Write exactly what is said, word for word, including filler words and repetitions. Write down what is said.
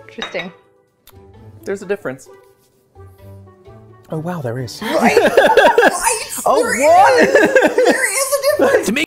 Interesting. There's a difference. Oh wow, there is. Right?